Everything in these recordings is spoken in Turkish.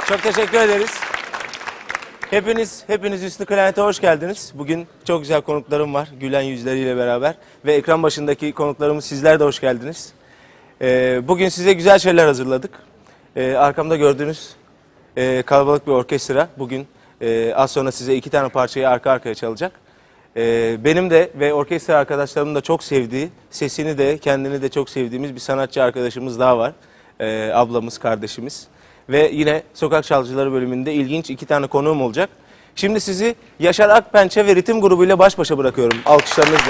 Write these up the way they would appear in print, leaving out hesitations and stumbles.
Çok teşekkür ederiz. Hepiniz Üstü Klarnet'e hoş geldiniz. Bugün çok güzel konuklarım var, gülen yüzleriyle beraber. Ve ekran başındaki konuklarımız, sizler de hoş geldiniz. Bugün size güzel şeyler hazırladık. Arkamda gördüğünüz kalabalık bir orkestra. Bugün az sonra size 2 tane parçayı arka arkaya çalacak. Benim de ve orkestra arkadaşlarımın da çok sevdiği, sesini de kendini de çok sevdiğimiz bir sanatçı arkadaşımız daha var. Ablamız, kardeşimiz. Ve yine Sokak Çalgıcıları bölümünde ilginç 2 tane konuğum olacak. Şimdi sizi Yaşar Akpençe ve Ritim grubuyla baş başa bırakıyorum alkışlarınızla.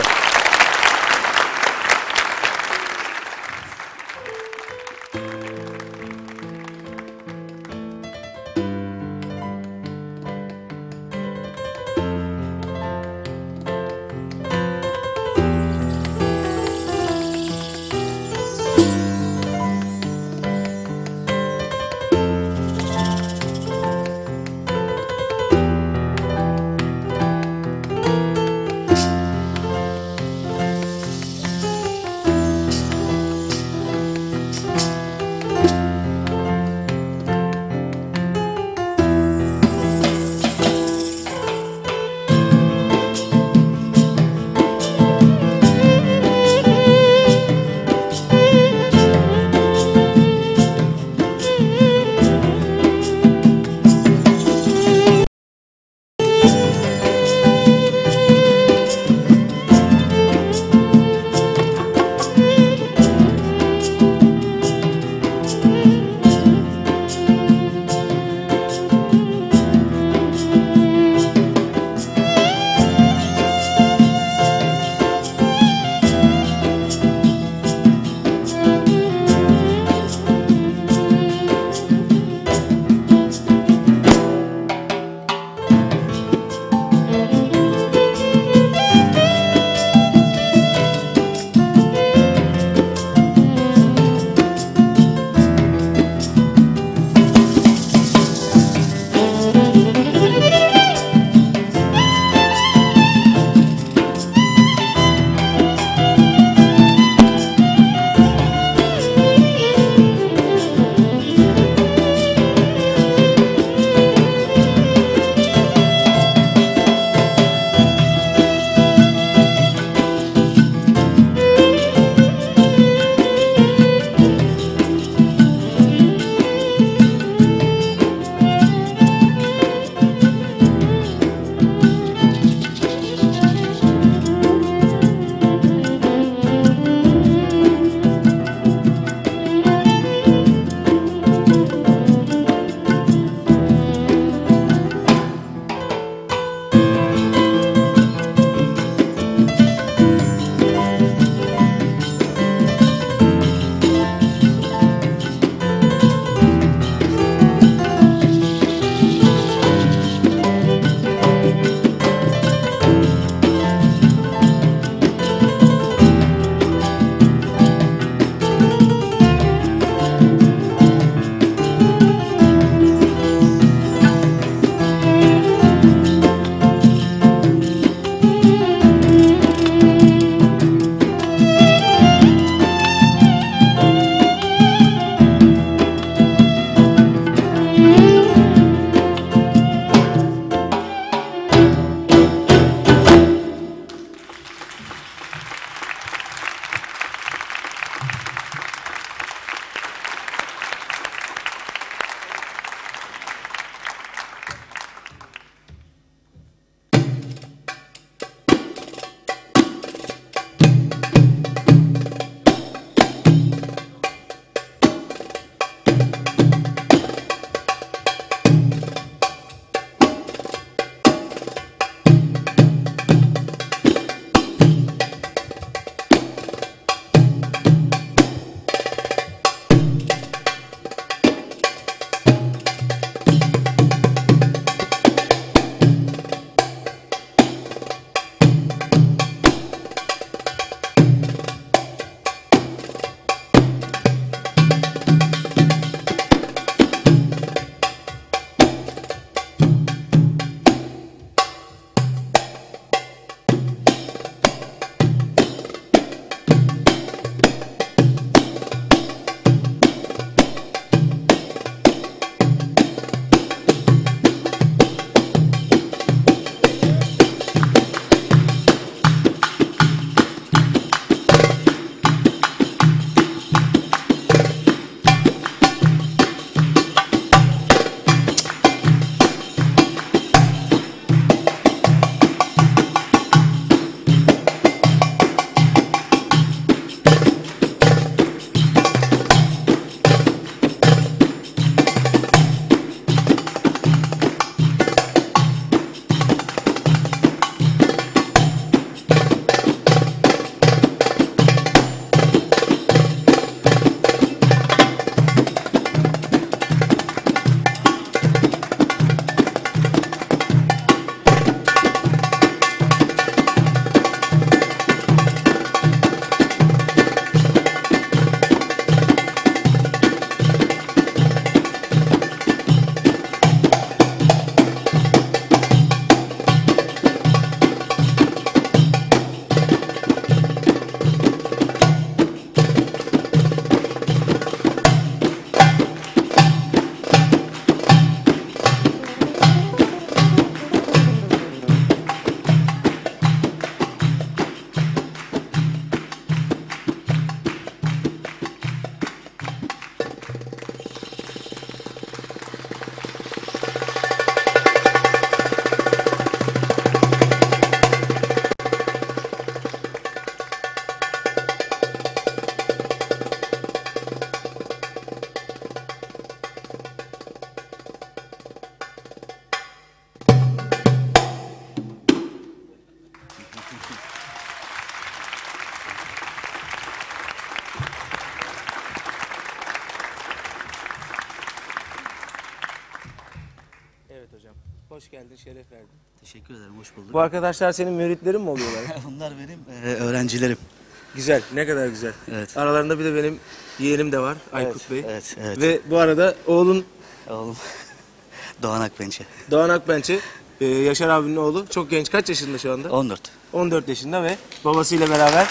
hoş geldin, şeref verdin. Teşekkür ederim, hoş bulduk. Bu arkadaşlar senin müritlerin mi oluyorlar? Bunlar benim öğrencilerim. Güzel, ne kadar güzel. Evet. Aralarında bir de benim yeğenim de var, Aykut Bey. Evet, evet. Ve bu arada oğlum Oğlum Doğan Akpençe. Doğan Akpençe, Yaşar abinin oğlu. Çok genç, kaç yaşında şu anda? 14. 14 yaşında ve babasıyla beraber.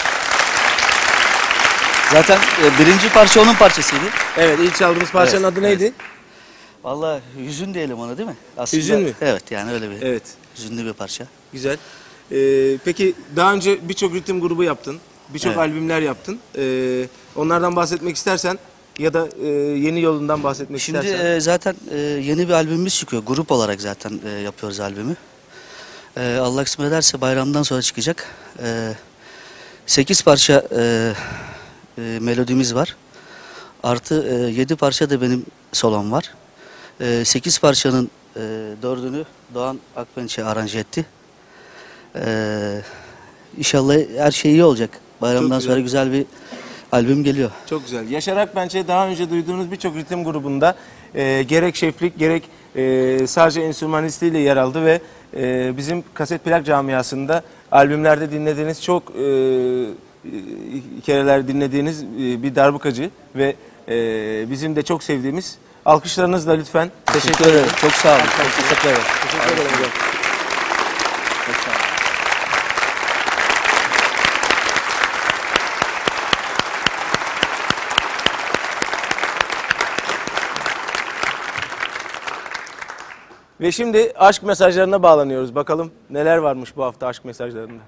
Zaten birinci parça onun parçasıydı. Evet, ilk çaldığımız parçanın Evet, adı neydi? evet. Vallahi hüzün diyelim ona, değil mi? Aslında, Hüzün mü? Evet, yani öyle bir Evet, hüzünlü bir parça. güzel. Peki daha önce birçok ritim grubu yaptın, birçok Evet. albümler yaptın. Onlardan bahsetmek istersen ya da yeni yolundan bahsetmek Şimdi istersen. zaten yeni bir albümümüz çıkıyor. Grup olarak zaten yapıyoruz albümü. Allah kısmet ederse bayramdan sonra çıkacak. 8 parça melodimiz var. Artı 7 parça da benim solom var. 8 parçanın 4'ünü Doğan Akpençe aranje etti. İnşallah her şey iyi olacak. Bayramdan güzel. sonra güzel bir albüm geliyor. Çok güzel. Yaşar Akpençe daha önce duyduğunuz birçok ritim grubunda gerek şeflik gerek sadece enstrümanistiyle yer aldı ve bizim kaset plak camiasında albümlerde dinlediğiniz çok kereler dinlediğiniz bir darbukacı ve bizim de çok sevdiğimiz, alkışlarınızla lütfen. Teşekkür ederim. Çok sağ olun. Çok teşekkür ederim. Teşekkür ederim hocam. Çok sağ olun. Ve şimdi aşk mesajlarına bağlanıyoruz. Bakalım neler varmış bu hafta aşk mesajlarında.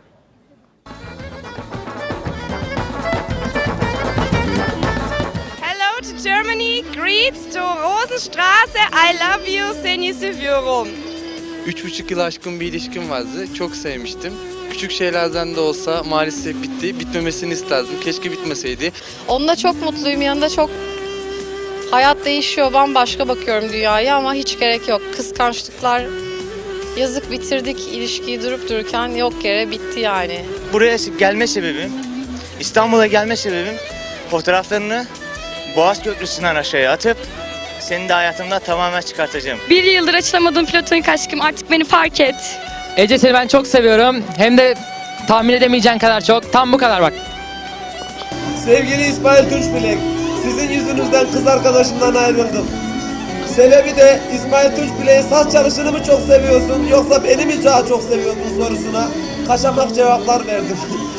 Hello to Germany, greets to Rosenstraße, I love you, seni seviyorum. 3,5 yıl aşkın bir ilişkim vardı. Çok sevmiştim. Küçük şeylerden de olsa maalesef bitti. Bitmemesini isterdim. Keşke bitmeseydi. Onunla çok mutluyum. Yanında çok hayat değişiyor. Bambaşka bakıyorum dünyaya ama hiç gerek yok. Kıskançlıklar yazık, bitirdik ilişkiyi durup dururken yok yere bitti yani. Buraya gelme sebebim, İstanbul'a gelme sebebim fotoğraflarını Boğaz Köprüsü'nden aşağıya atıp seni de hayatımda tamamen çıkartacağım. Bir yıldır açılamadığım platonik aşkım, artık beni fark et. Ece, seni ben çok seviyorum. Hem de tahmin edemeyeceğin kadar çok. Tam bu kadar bak. Sevgili İsmail Tunçbilek, sizin yüzünüzden kız arkadaşımdan ayrıldım. Sebebi de İsmail Tunçbilek'in saç çalışını mı çok seviyorsun yoksa beni mi daha çok seviyorsun sorusuna kaçamak cevaplar verdim.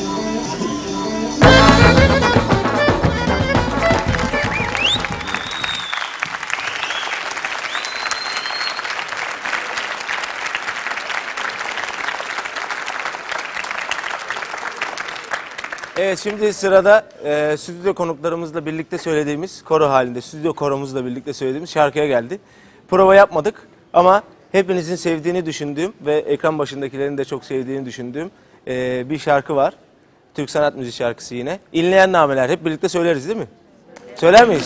Evet, şimdi sırada stüdyo konuklarımızla birlikte söylediğimiz, koro halinde, stüdyo koromuzla birlikte söylediğimiz şarkıya geldi. Prova yapmadık ama hepinizin sevdiğini düşündüğüm ve ekran başındakilerin de çok sevdiğini düşündüğüm bir şarkı var. Türk sanat müziği şarkısı yine. İnleyen nameler, hep birlikte söyleriz değil mi? Söyler miyiz?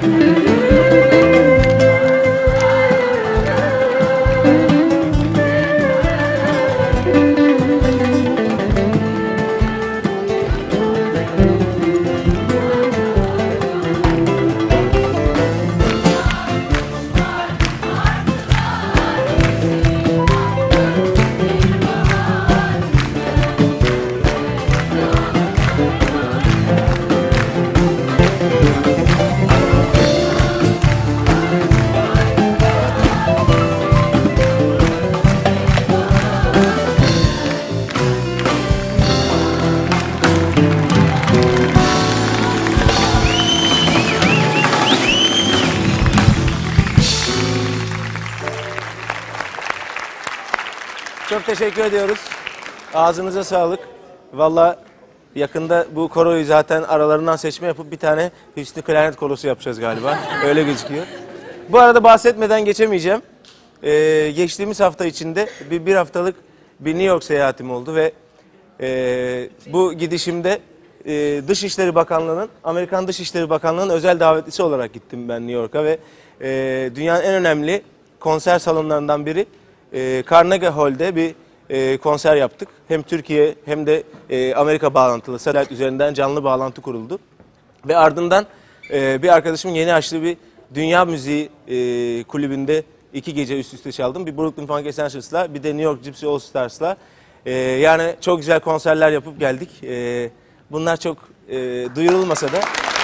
Çok teşekkür ediyoruz. Ağzınıza sağlık. Vallahi yakında bu koroyu zaten aralarından seçme yapıp bir tane Hüsnü Klarnet korosu yapacağız galiba. Öyle gözüküyor. Bu arada bahsetmeden geçemeyeceğim. Geçtiğimiz hafta içinde bir haftalık bir New York seyahatim oldu ve bu gidişimde Dışişleri Bakanlığı'nın, Amerikan Dışişleri Bakanlığı'nın özel davetlisi olarak gittim ben New York'a ve dünyanın en önemli konser salonlarından biri Carnegie Hall'de bir konser yaptık. Hem Türkiye hem de Amerika bağlantılı satellite üzerinden canlı bağlantı kuruldu. Ve ardından bir arkadaşımın yeni açtığı bir dünya müziği kulübünde 2 gece üst üste çaldım. Bir Brooklyn Funk Essentials'la bir de New York Gypsy All Stars'la. Yani çok güzel konserler yapıp geldik. Bunlar çok duyurulmasa da.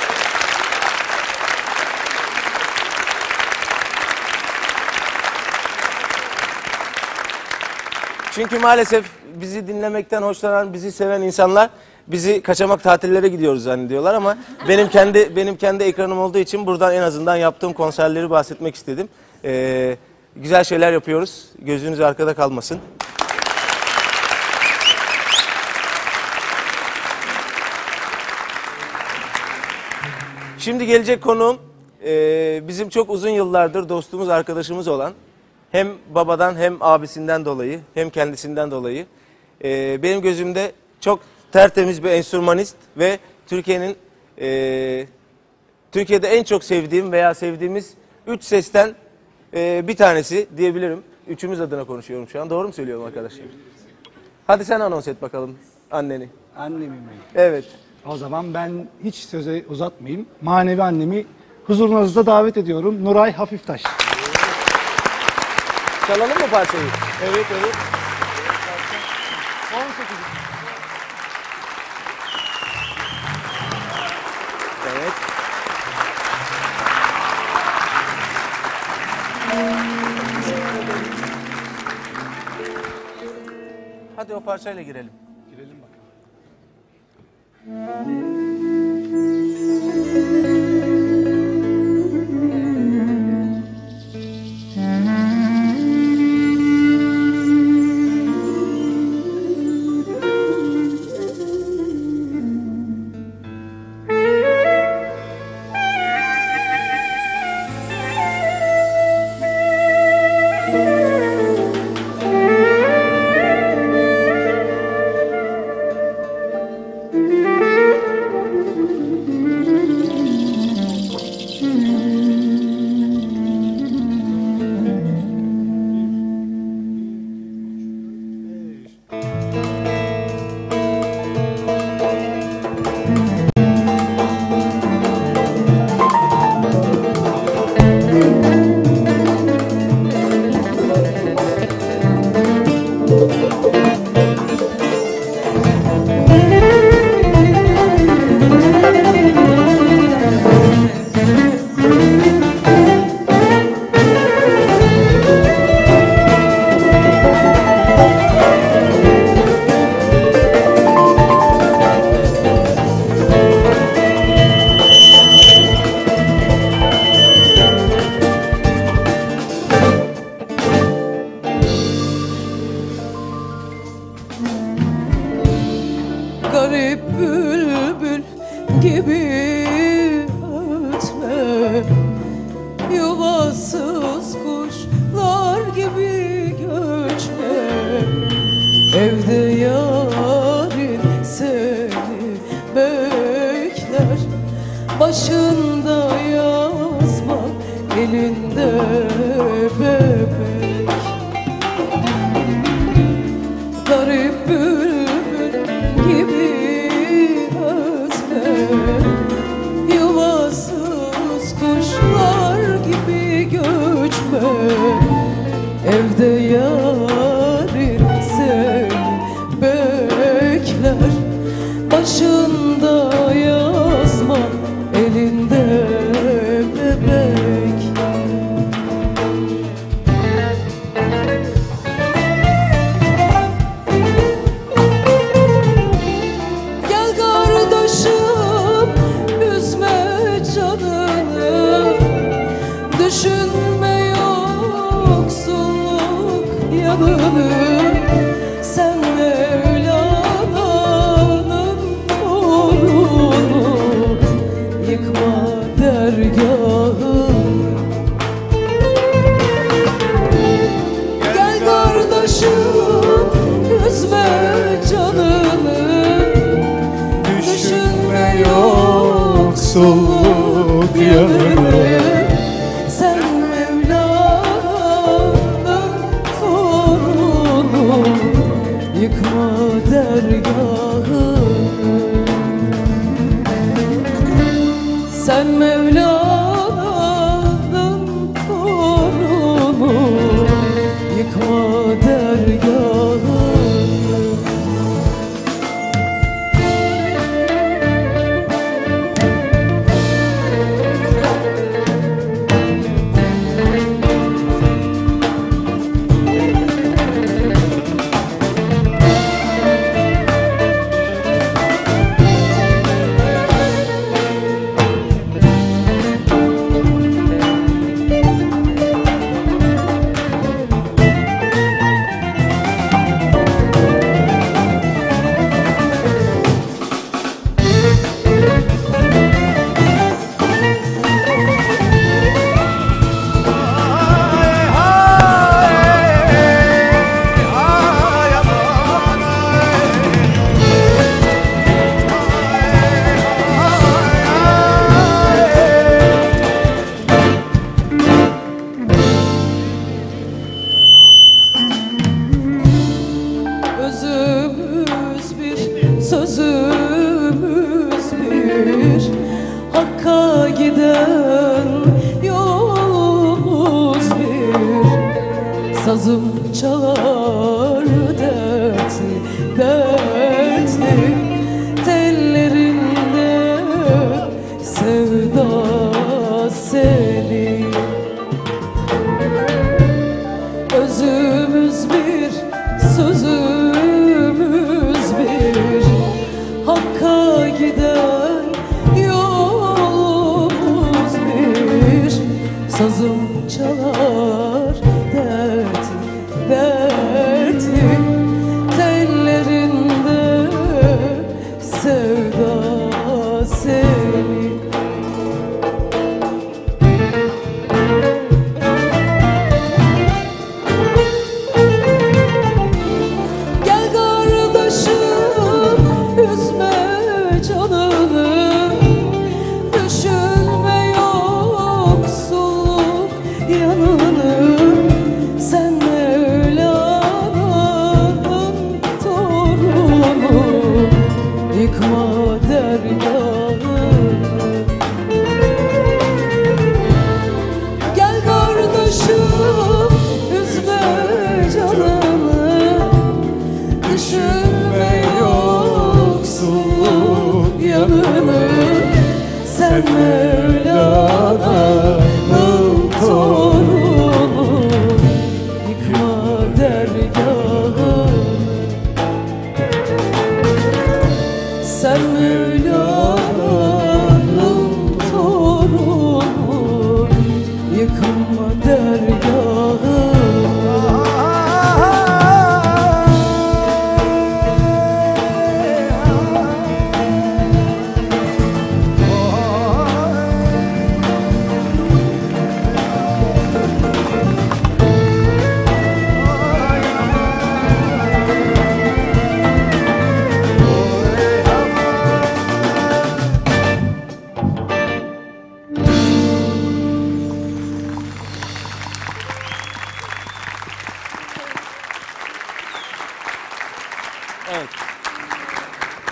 Çünkü maalesef bizi dinlemekten hoşlanan, bizi seven insanlar bizi kaçamak tatillere gidiyoruz zannediyorlar ama benim kendi ekranım olduğu için buradan en azından yaptığım konserleri bahsetmek istedim. Güzel şeyler yapıyoruz. Gözünüz arkada kalmasın. Şimdi gelecek konuğum bizim çok uzun yıllardır dostumuz, arkadaşımız olan hem babadan hem abisinden dolayı hem kendisinden dolayı benim gözümde çok tertemiz bir enstrümanist ve Türkiye'de en çok sevdiğim veya sevdiğimiz 3 sesten bir tanesi diyebilirim. Üçümüz adına konuşuyorum şu an. Doğru mu söylüyorum arkadaşlar? Hadi sen anons et bakalım anneni. Annemi mi? Evet. O zaman ben hiç sözü uzatmayayım. Manevi annemi huzurunuzda davet ediyorum. Nuray Hafiftaş. Çalalım mı parçayı? Evet, evet. 18. Evet. Hadi o parçayla girelim. Girelim bakalım. Garip bülbül gibi ötme, yuvasız kuşlar gibi göçme. Evde yarın seni bekler, başında yar elinde bebek. Garip bülbül gibi ötme, yuvasız kuşlar gibi göçme. Evde yarın seni bekler, başında yazma, elinde bebek. Gel kardeşim, üzme canını, düşünme yoksulluk yanını. Sen Mevlana'nın torunu, yıkma dergahını. Gel kardeşim, üzme canını, düşünme yoksulluk yanını. Sen Mevlana'nın torunu, yıkma dergahını. Sen Mevlana'nın torunu, yıkma dergahını. Özümüz bir, sözümüz bir, Hakk'a giden yolumuz bir. Sazım çalar dertli, dertli, tellerinde sevda seni. Özümüz bir, sözümüz bir, Hakk'a giden yolumuz bir. Sazım çalar dertli, dertli, tellerinde sevda seni. Gel kardeşim, üzme canını, düşünme yoksulluk yanını. Sen Mevlana'nın torunu, yıkma dergahını. Gel kardeşim, üzme canını, düşünme yoksulluk yanını. Sen Mevlana'nın torunu, yıkma dergahını. Sen Mevlana'nın torunu, yıkma dergahını.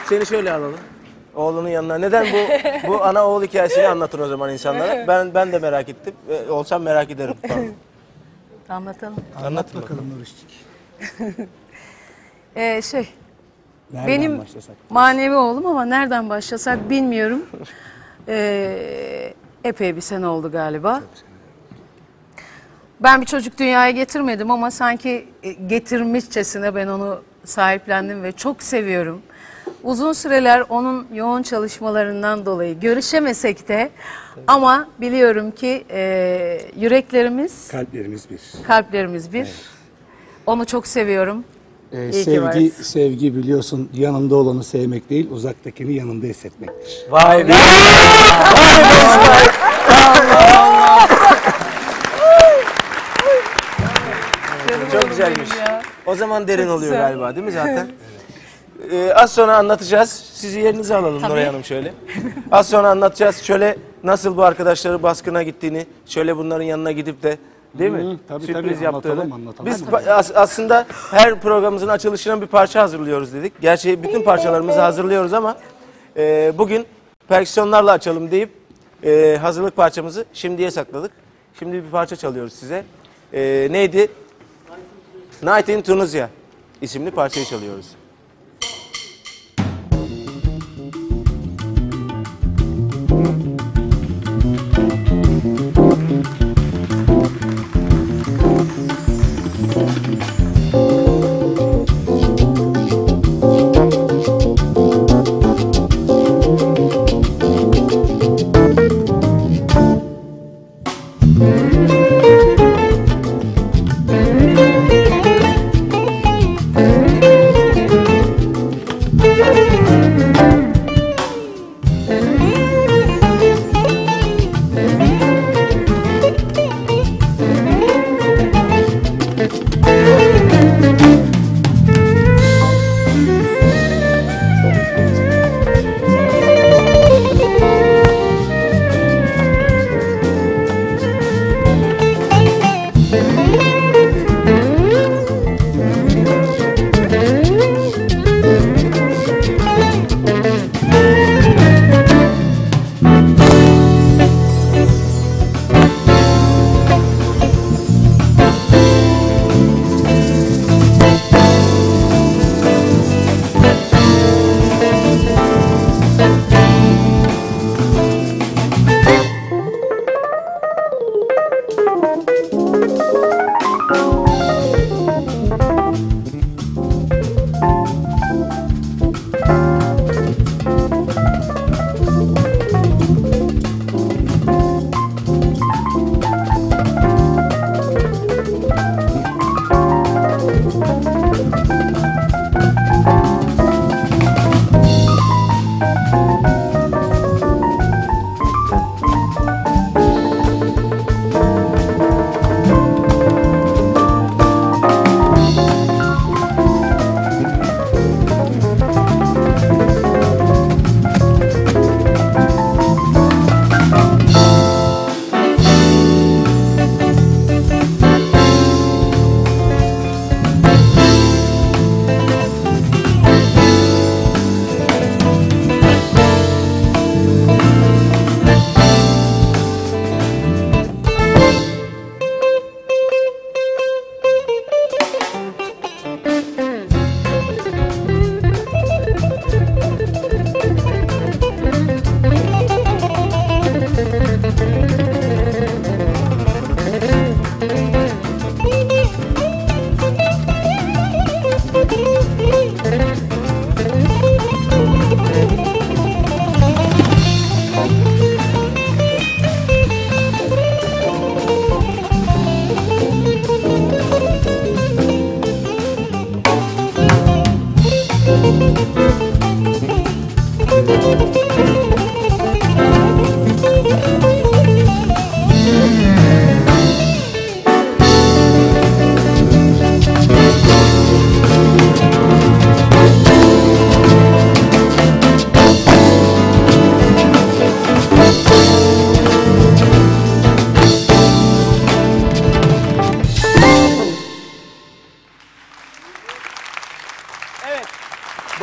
Seni şöyle alalım. Oğlunun yanına. Neden bu ana oğul hikayesini anlatın o zaman insanlara. Ben de merak ettim. Olsam merak ederim. Anlatalım. Anlat bakalım Nurişçik. Benim manevi oğlum ama nereden başlasak bilmiyorum. Epey bir sene oldu galiba. Ben bir çocuk dünyaya getirmedim ama sanki getirmişçesine ben onu sahiplendim ve çok seviyorum. Uzun süreler onun yoğun çalışmalarından dolayı görüşemesek de ama biliyorum ki yüreklerimiz, kalplerimiz bir. Evet. Onu çok seviyorum. Sevgi biliyorsun yanında olanı sevmek değil, uzaktakini yanında hissetmektir. Vay be! Çok güzelmiş. O zaman derin oluyor galiba değil mi zaten? Az sonra anlatacağız. Sizi yerinize alalım Nuray Hanım şöyle. Az sonra anlatacağız. Şöyle nasıl bu arkadaşları baskına gittiğini, şöyle bunların yanına gidip de değil mi? Sürpriz yaptığını. Anlatalım. Biz aslında her programımızın açılışına bir parça hazırlıyoruz dedik. Gerçi bütün parçalarımızı hazırlıyoruz ama bugün perküsyonlarla açalım deyip hazırlık parçamızı şimdiye sakladık. Şimdi bir parça çalıyoruz size. Neydi? Night in Tunisia isimli parçayı çalıyoruz.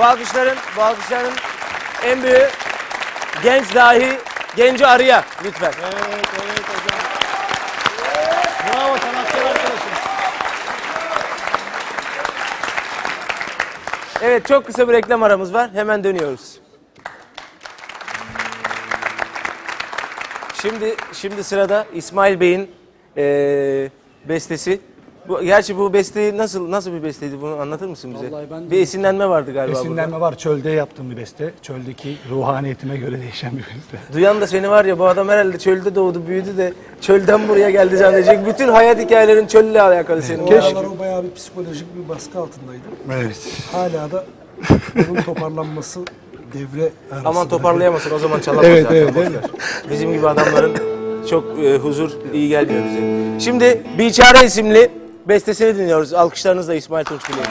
Bu alkışların en büyüğü genç dahi genci arıya lütfen. Evet hocam. Bravo sanatçı arkadaşım. Evet, çok kısa bir reklam aramız var. Hemen dönüyoruz. Şimdi sırada İsmail Bey'in bestesi. Gerçi bu beste nasıl bir besteydi, bunu anlatır mısın bize? Vallahi ben de- Bir esinlenme vardı galiba Esinlenme burada. var. Çölde yaptığım bir beste. Çöldeki ruhaniyetime göre değişen bir beste. Duyan da seni var ya, bu adam herhalde çölde doğdu büyüdü de çölden buraya geldi zannedecek. Bütün hayat hikayelerin çölle alakalı senin. O aralar o bayağı bir psikolojik bir baskı altındaydı. Evet. Hala da onun toparlanması devre arası. Aman toparlayamasın, o zaman çalamaz Evet, zaten. evet, boş evet. ver. Bizim gibi adamların çok huzur iyi gelmiyor bize. Şimdi Biçare isimli bestesini dinliyoruz. Alkışlarınızla İsmail Tunç Bilek.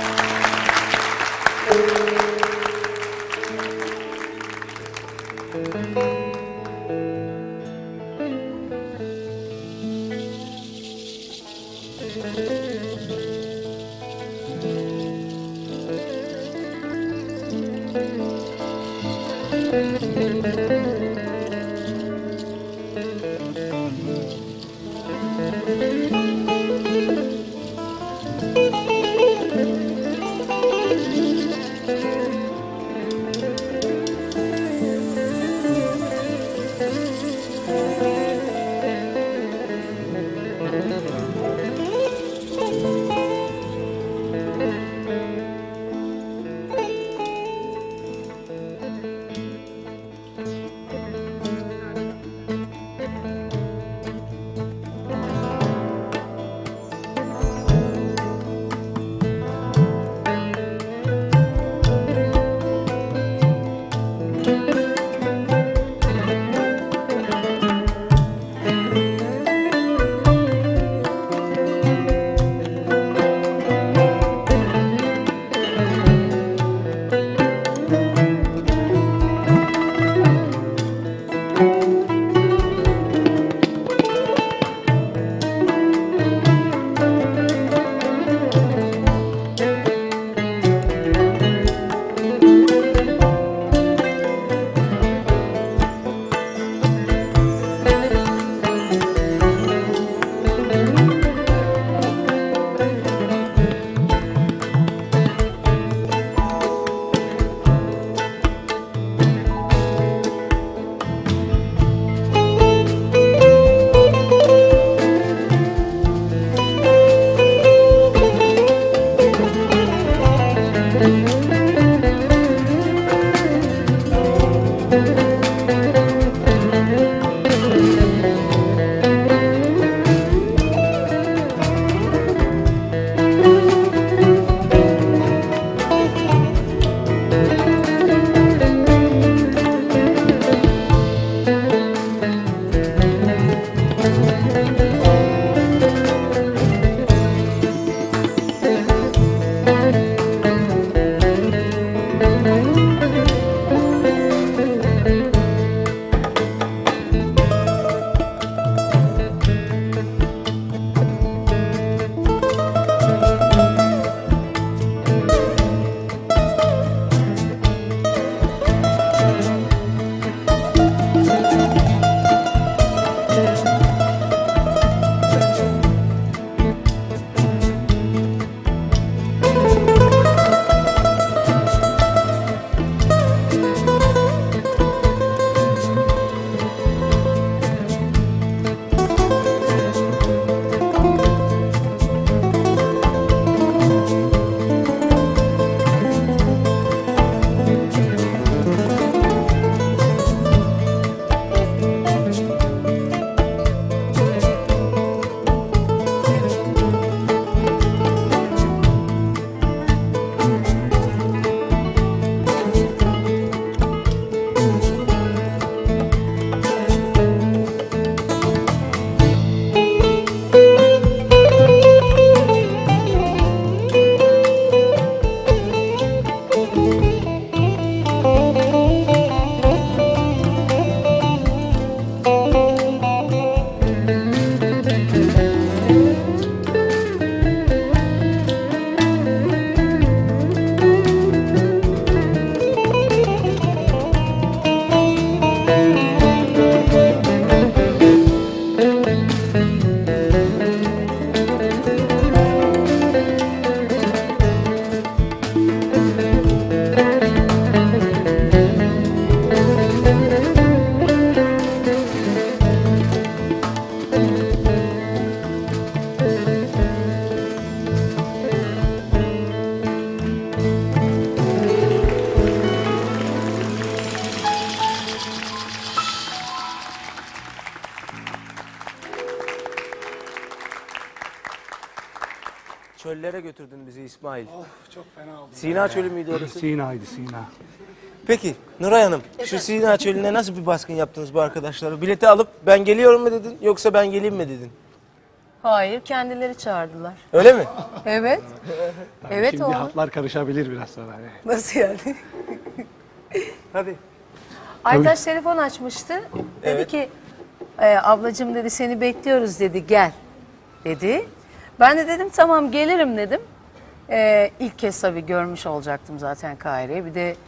çöllere götürdün bizi İsmail. Çok fena oldu. Sina Çölü müydü orası? Sina'ydı Sina. Peki Nuray Hanım, şu Sina Çölü'ne nasıl bir baskın yaptınız bu arkadaşlara? Bileti alıp ben geliyorum mu dedin yoksa ben geleyim mi dedin? Hayır, kendileri çağırdılar. Öyle mi? Evet. Evet Şimdi oğlum. hatlar karışabilir biraz sonra. Nasıl yani? Hadi. Aytaç telefon açmıştı. Dedi Evet. ki ablacığım dedi seni bekliyoruz dedi gel dedi. Ben de dedim tamam gelirim dedim. İlk kez tabii görmüş olacaktım zaten Kahire'yi. Bir de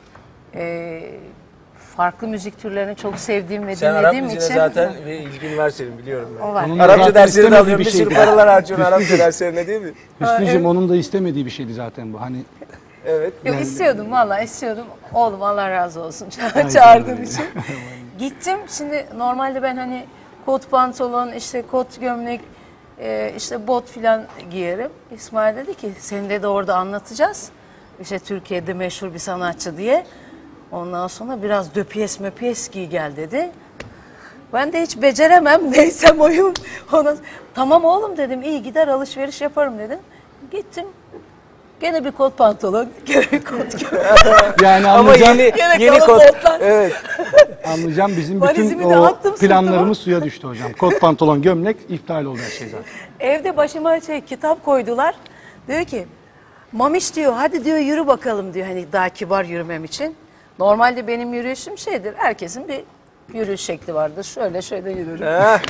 farklı müzik türlerini çok sevdiğim ve Sen Arap dinlediğim müziğine için. zaten bir ilgin var senin biliyorum ben. O var. Onun da Arapça zaten derslerini istemediği alıyorum, bir sürü şeydi. paralar harcıyorsun Arapça Hüsnücüğüm- derslerine değil mi? Hüsnücüğüm onun da istemediği bir şeydi zaten bu. Hani Evet. Yok istiyordum vallahi istiyordum. Oğlum Allah razı olsun Aynen çağırdığın öyle. için. Gittim şimdi normalde ben hani kot pantolon işte kot gömlek işte bot filan giyerim. İsmail dedi ki seni de orada anlatacağız. İşte Türkiye'de meşhur bir sanatçı diye. Ondan sonra biraz döpiyes möpiyes giy gel dedi. Ben de hiç beceremem neysem oyum. Ona, tamam oğlum dedim iyi gider alışveriş yaparım dedim. Gittim. Gene bir kot pantolon, gene bir kot gömlek. yani Ama anlayacağım, yeni kot. kotlar. Evet. anlayacağım bizim bütün Valizimi de o attım planlarımız suya düştü hocam. Kot pantolon gömlek iptal oldu her şey zaten. Evde başıma kitap koydular. Diyor ki Mamiş diyor hadi diyor yürü bakalım diyor. Hani daha kibar yürümem için. Normalde benim yürüyüşüm şeydir. Herkesin bir yürüyüş şekli vardır. Şöyle şöyle yürürüm.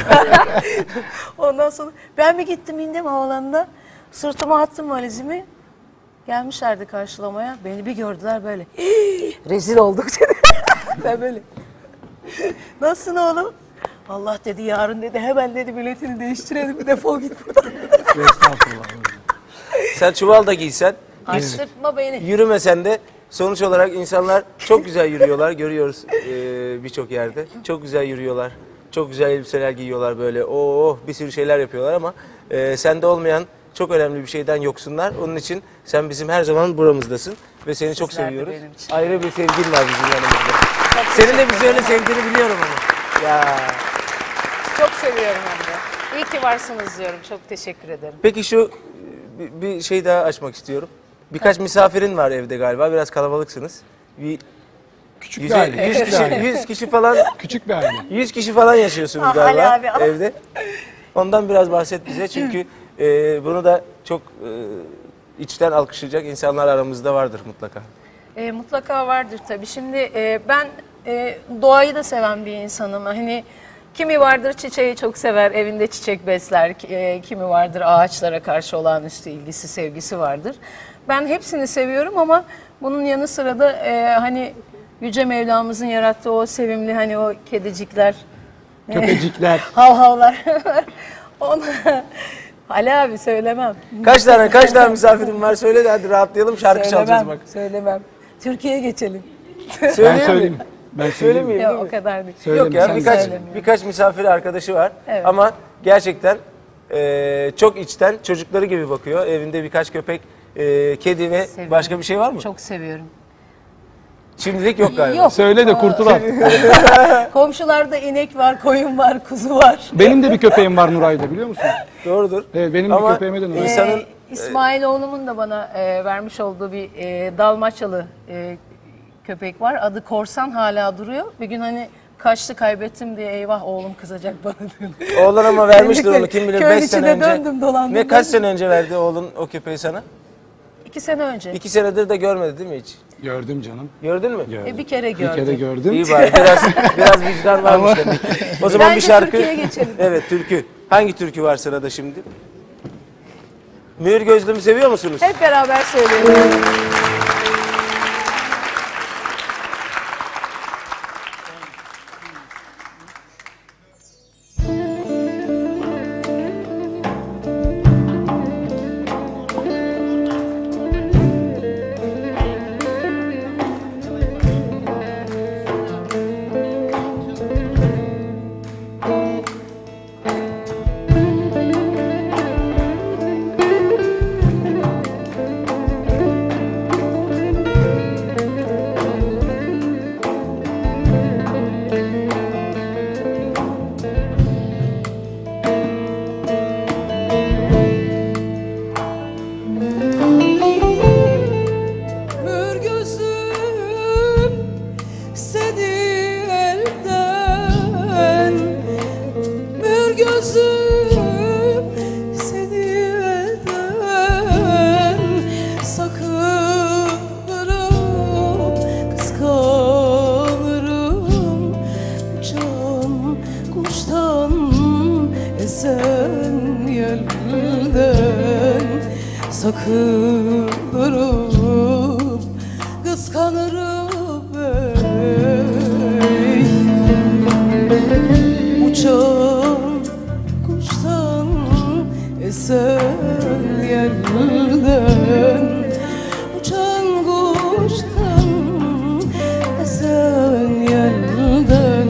Ondan sonra ben bir gittim indim havalanına. Sırtıma attım valizimi. Gelmişlerdi karşılamaya. Beni bir gördüler böyle. Rezil olduk dedi. Ben böyle. Nasılsın oğlum? Allah dedi yarın dedi hemen dedi biletini değiştirelim defol git buradan. Estağfurullah. Sen çuval da giysen, hiç Sırtma beni. yürümesen de sonuç olarak insanlar çok güzel yürüyorlar. Görüyoruz birçok yerde. Çok güzel yürüyorlar. Çok güzel elbiseler giyiyorlar böyle. Bir sürü şeyler yapıyorlar ama sende olmayan çok önemli bir şeyden yoksunlar. Onun için sen bizim her zaman buramızdasın ve seni çok Sizler de seviyoruz. benim için. Ayrı bir sevgin var bizim yanımızda. Senin de bizi öyle sevdiğini biliyorum ama. Ya. Çok seviyorum hem de. İyi ki varsınız diyorum. Çok teşekkür ederim. Peki şu bir şey daha açmak istiyorum. Birkaç misafirin var evde galiba. Biraz kalabalıksınız. Küçük bir aile. 100 kişi falan. Küçük bir aile. 100 kişi falan yaşıyorsunuz Ah, galiba Ali abi, evde. Ondan biraz bahset bize çünkü bunu da çok içten alkışlayacak insanlar aramızda vardır mutlaka. Mutlaka vardır tabii. Şimdi ben doğayı da seven bir insanım. Hani kimi vardır çiçeği çok sever, evinde çiçek besler. Kimi vardır ağaçlara karşı olağanüstü ilgisi, sevgisi vardır. Ben hepsini seviyorum ama bunun yanı sıra da hani Yüce Mevlamızın yarattığı o sevimli hani o kedicikler, Köpecikler. havhavlar. Onu Ali abi söylemem. Kaç tane misafirin var söyle de hadi rahatlayalım şarkı çalacağız bak. Söylemem. Türkiye'ye geçelim. Ben söyleyeyim. Ben söyleyeyim. Yok o kadar değil. Yok ya Söyleme. birkaç misafir arkadaşı var Evet. ama gerçekten çok içten çocukları gibi bakıyor. Evinde birkaç köpek, kedi ve Seviyorum. başka bir şey var mı? Çok seviyorum. Şimdilik yok galiba. Yok. Söyle de kurtulalım. Komşularda inek var, koyun var, kuzu var. Benim de bir köpeğim var Nuray'da biliyor musun? Doğrudur. Evet, benim Ama bir köpeğime de Nuray. insanın İsmail oğlumun da bana vermiş olduğu bir Dalmaçyalı köpek var. Adı Korsan hala duruyor. Bir gün hani kaçtı kaybettim diye eyvah oğlum kızacak bana diyor. oğlan ama vermiştir onu kim bilir Köyün 5 sene içinde önce. döndüm, dolandım, Ne kaç döndüm. sene önce verdi oğlun o köpeği sana? 2 sene önce. 2 senedir de görmedi değil mi hiç? Gördüm canım. Gördün mü? Gördüm. Bir kere gördüm. Bir kere gördüm. İyi bari biraz vicdan varmış Ama- demek. O zaman Bence bir şarkı. Türkiye'ye geçelim. Evet türkü. Hangi türkü var sırada şimdi? Mühür Gözlüm'ü seviyor musunuz? Hep beraber söyleyelim. gözüm seni elden sakınırım, kıskanırım. Uçan kuştan esen yelden sakınırım, kıskanırım ey. Uçan kuştan esen yelden, uçan kuştan esen yelden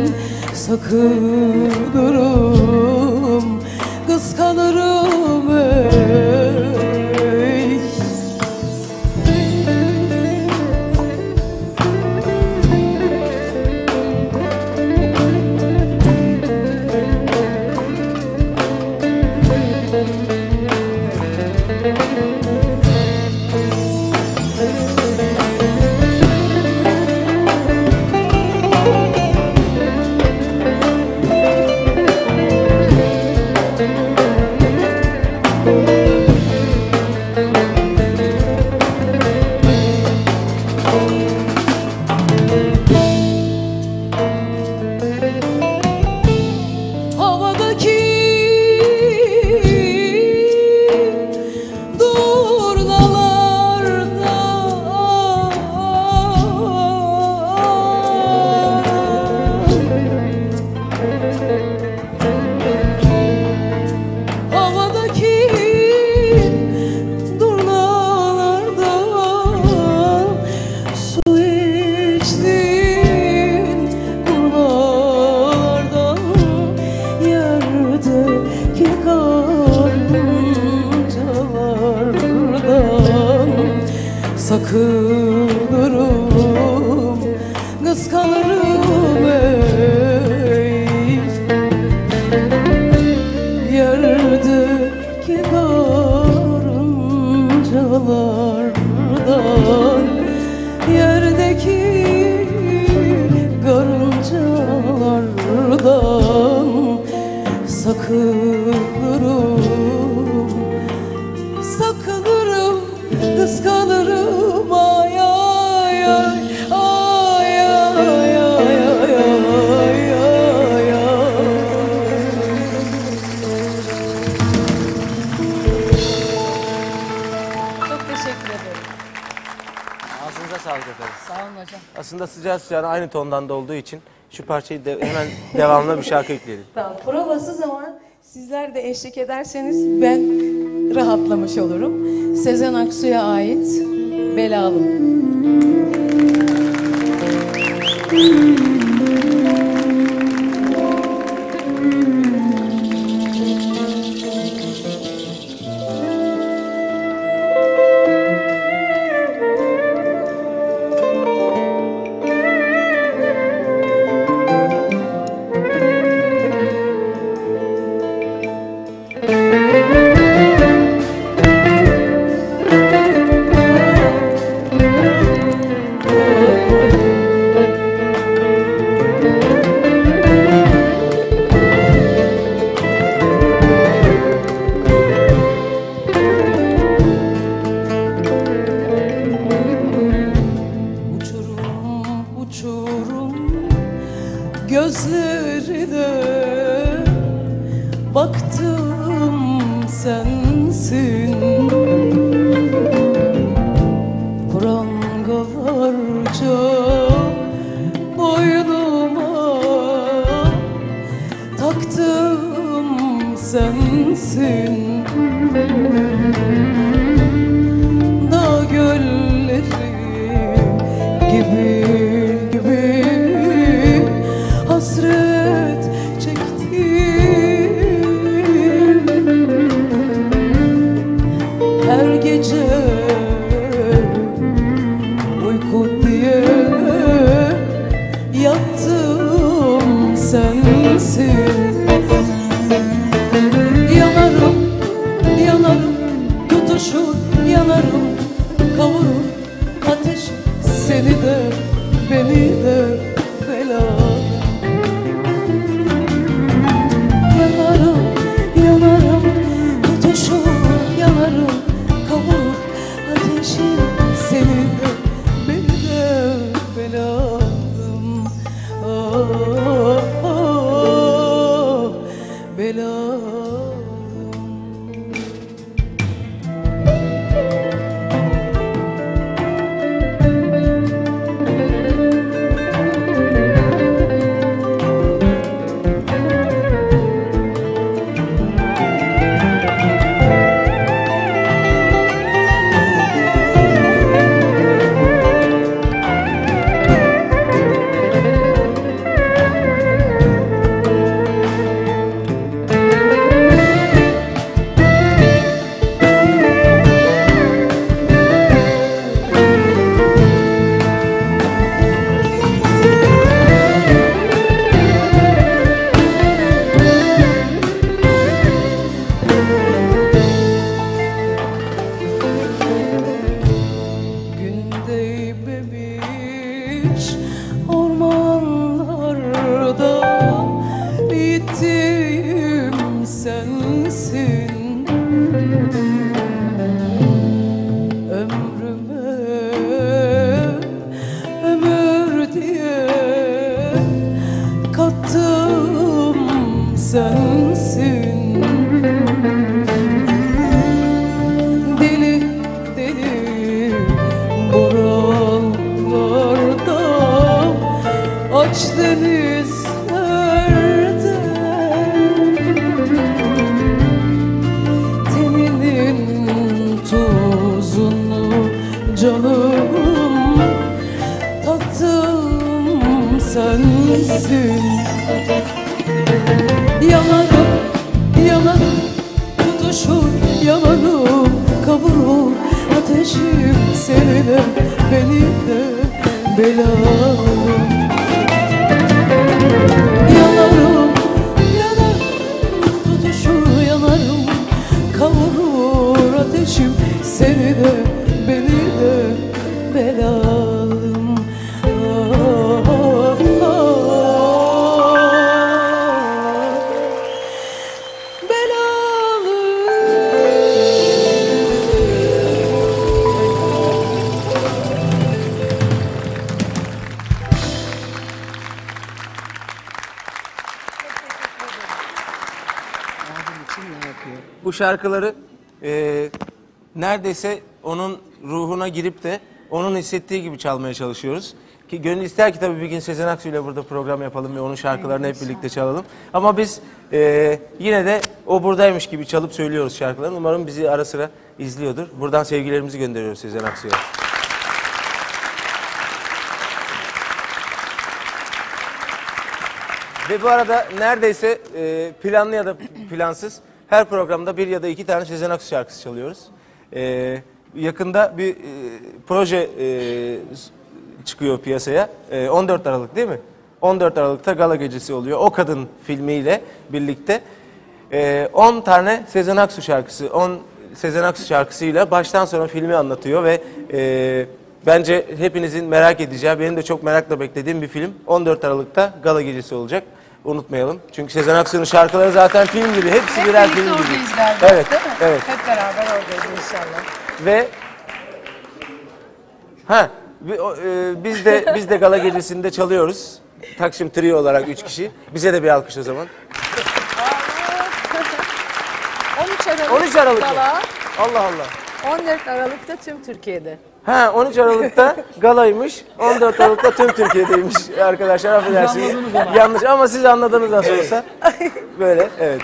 sakınırım, kıskanırım ey. Havadaki durnalarda havadaki durnalardan su içtin, kurnalardan yerdeki karıncalardan sakınırım, kıskanırım ey. Yerdeki karıncalardan, yerdeki karıncalardan sakınırım, sakınırım, kıskanırım ay ay ay ay ay ay ay ay ay. Çok teşekkür ederim. Ağzınıza sağlık efendim. Sağ olun hocam. Aslında sıcağı sıcağına aynı tondan da olduğu için şu parçayı hemen devamlı bir şarkı ekleyelim. Tamam, provası zaman sizler de eşlik ederseniz ben rahatlamış olurum. Sezen Aksu'ya ait Belalım. Gözlerine baktım sensin, prangalarca boynuma taktım sensin. Dağ gölleri gibi hasret çektim her gece, uyku diye yattım sensin. Yanarım, yanarım, tutuşur belalım. Bu şarkıları neredeyse onun ruhuna girip de onun hissettiği gibi çalmaya çalışıyoruz. Ki gönül ister ki tabii bir gün Sezen Aksu ile burada program yapalım ve onun şarkılarını hep birlikte çalalım. Ama biz yine de o buradaymış gibi çalıp söylüyoruz şarkılarını. Umarım bizi ara sıra izliyordur. Buradan sevgilerimizi gönderiyoruz Sezen Aksu'ya. Ve bu arada neredeyse planlı ya da plansız her programda bir ya da iki tane Sezen Aksu şarkısı çalıyoruz. Yakında bir proje çıkıyor piyasaya. 14 Aralık değil mi? 14 Aralık'ta gala gecesi oluyor. O Kadın filmiyle birlikte 10 tane Sezen Aksu şarkısı, 10 Sezen Aksu şarkısıyla baştan sona filmi anlatıyor ve bence hepinizin merak edeceği, benim de çok merakla beklediğim bir film. 14 Aralık'ta gala gecesi olacak. Unutmayalım. Çünkü Sezen Aksu'nun şarkıları zaten film gibi. Hepsi birer film gibi. Evet, evet. Hep beraber oradayız inşallah. Ve biz de gala gecesinde çalıyoruz. Taksim Trio olarak 3 kişi. Bize de bir alkış o zaman. 13 Aralık gala. Allah Allah. 14 Aralık'ta tüm Türkiye'de. 13 Aralık'ta galaymış, 14 Aralık'ta tüm Türkiye'deymiş arkadaşlar, affedersiniz. Yanlış ama siz anladınız nasıl olsa. Böyle, evet.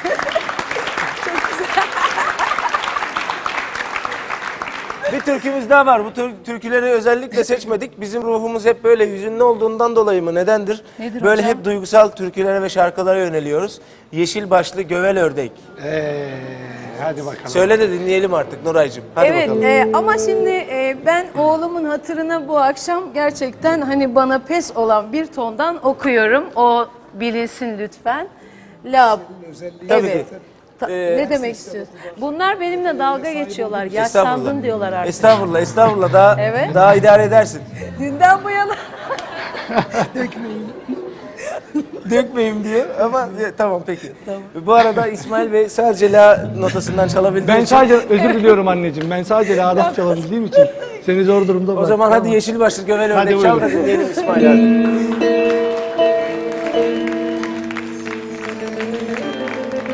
Bir türkümüz daha var. Bu türküleri özellikle seçmedik. Bizim ruhumuz hep böyle hüzünlü olduğundan dolayı mı? Nedendir? Nedir böyle hocam? hep duygusal türkülere ve şarkılara yöneliyoruz. Yeşil başlı gövel ördek. Hadi bakalım. Söyle de dinleyelim artık Nuray'cığım. Hadi Evet bakalım. ama şimdi ben oğlumun hatırına bu akşam gerçekten hani bana pes olan bir tondan okuyorum. O bilinsin lütfen. Tabii Evet. ki. Ne demek istiyorsun? Bunlar benimle dalga geçiyorlar. Yaşlandın diyorlar artık. Estağfurullah, estağfurullah. Evet. Daha idare edersin. Dünden bu yana. Dökmeyeyim diye ama tamam peki. Tamam. Bu arada İsmail Bey sadece la notasından çalabildiği Ben için... sadece özür diliyorum anneciğim. Ben sadece la'dan çalabildiğim için seni zor durumda bıraktım. O zaman hadi yeşil başlı gövel ördek çal da dinleyelim İsmail abi.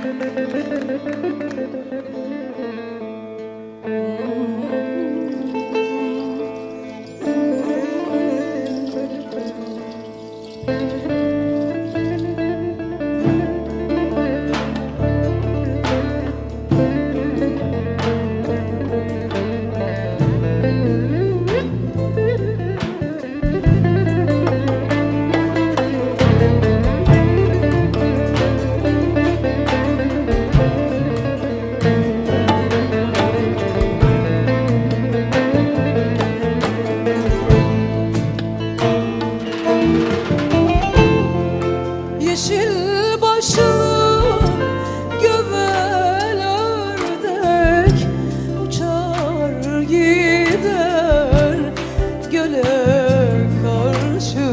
Yeşil başlı gövel ördek uçar gider göle karşı.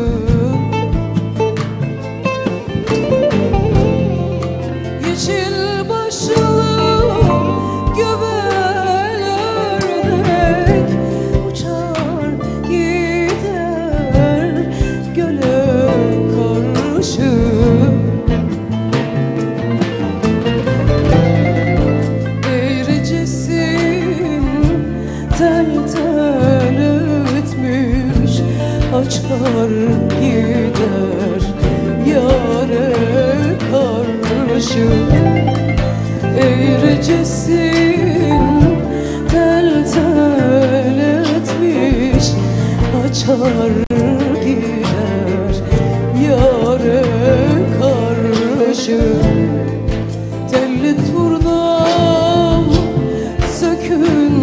Yeşil başlı gövel ördek uçar gider göle karşı. Tel tel ötmüş açar gider yâre karşı. Eğricesin tel tel etmiş açar gider yâre karşı. Telli turnam sökün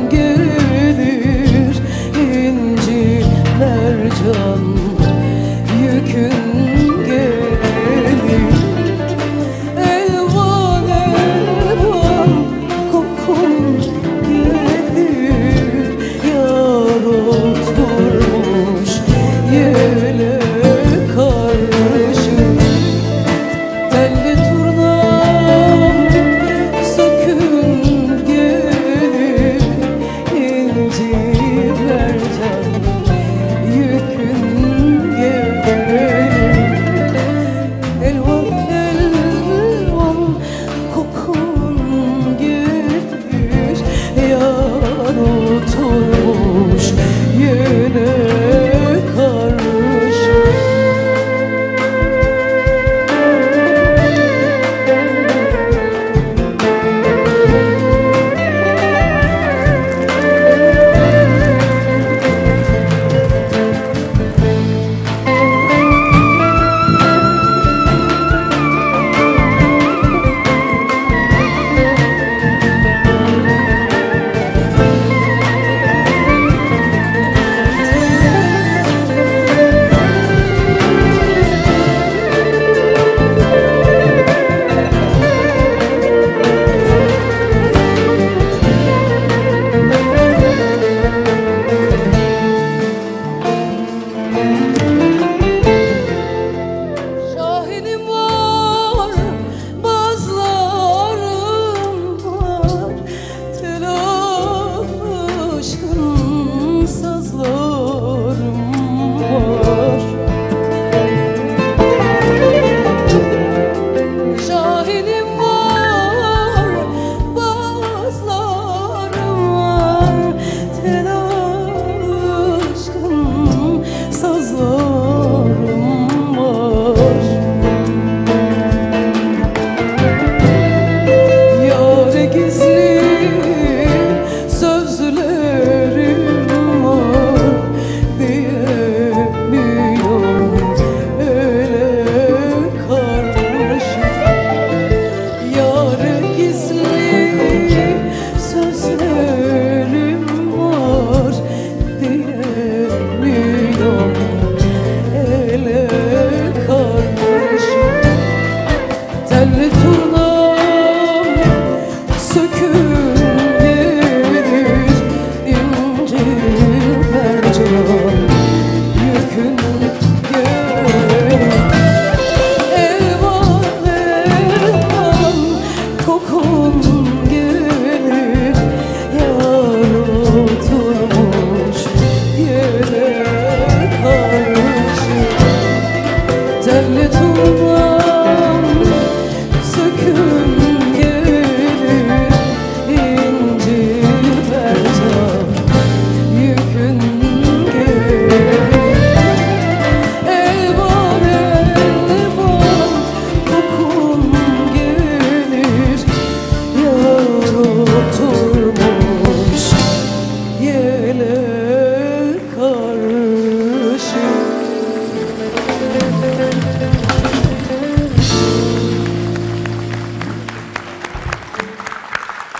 gelir inci mercan yükün gelir. Elvan elvan kokun gelir yar oturmuş yele karşı. Telli turnam sökün gelir inci mercan yükün gelir. Elvan elvan kokun gelir yar oturmuş yele karşı.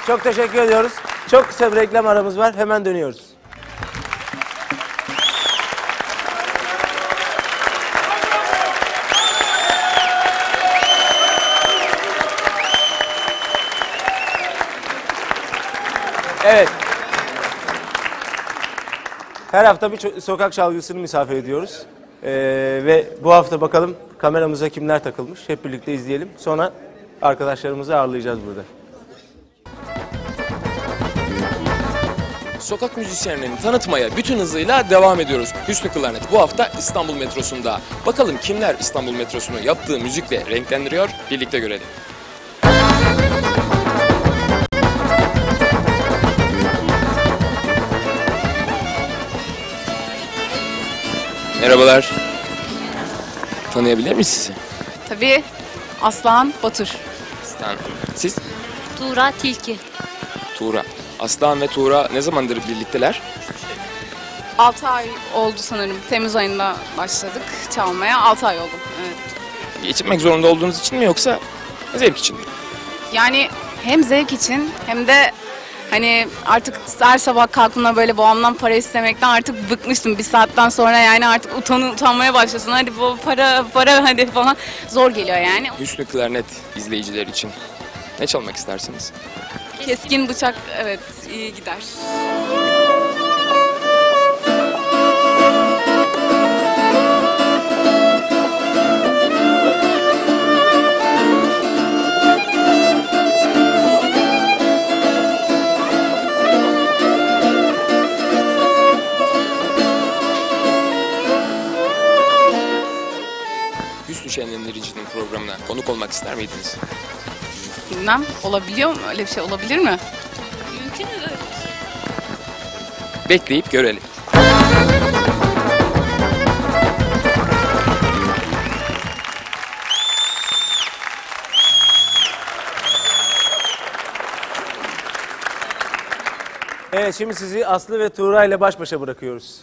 Çok teşekkür ediyoruz. Çok kısa bir reklam aramız var. Hemen dönüyoruz. Evet. Her hafta bir sokak çalgısını misafir ediyoruz. Ve bu hafta bakalım kameramıza kimler takılmış. Hep birlikte izleyelim. Sonra arkadaşlarımızı ağırlayacağız burada. Sokak müzisyenlerini tanıtmaya bütün hızıyla devam ediyoruz. Hüsnü Klarnet bu hafta İstanbul metrosunda. Bakalım kimler İstanbul metrosunu yaptığı müzikle renklendiriyor, birlikte görelim. Merhabalar. Tanıyabilir miyiz sizi? Tabii. Aslan Batur. Aslan. Siz? Tuğra Tilki. Tuğra. Aslan ve Tuğra ne zamandır birlikteler? 6 ay oldu sanırım. Temmuz ayında başladık çalmaya. 6 ay oldu. Evet. Geçinmek zorunda olduğunuz için mi yoksa zevk için mi? Yani hem zevk için hem de hani artık her sabah kalktığımda böyle babamdan para istemekten artık bıkmıştım. Bir saatten sonra yani artık utanmaya başlasın. Hadi bu para hadi falan zor geliyor yani. Hüsnü Klarnet izleyiciler için ne çalmak istersiniz? Keskin bıçak evet iyi gider. Hüsnü Şenlendirici'nin programına konuk olmak ister miydiniz? Bilmem olabiliyor mu? Öyle bir şey olabilir mi? Mümkün mü? Bekleyip görelim. Evet, şimdi sizi Aslı ve Tuğra ile baş başa bırakıyoruz.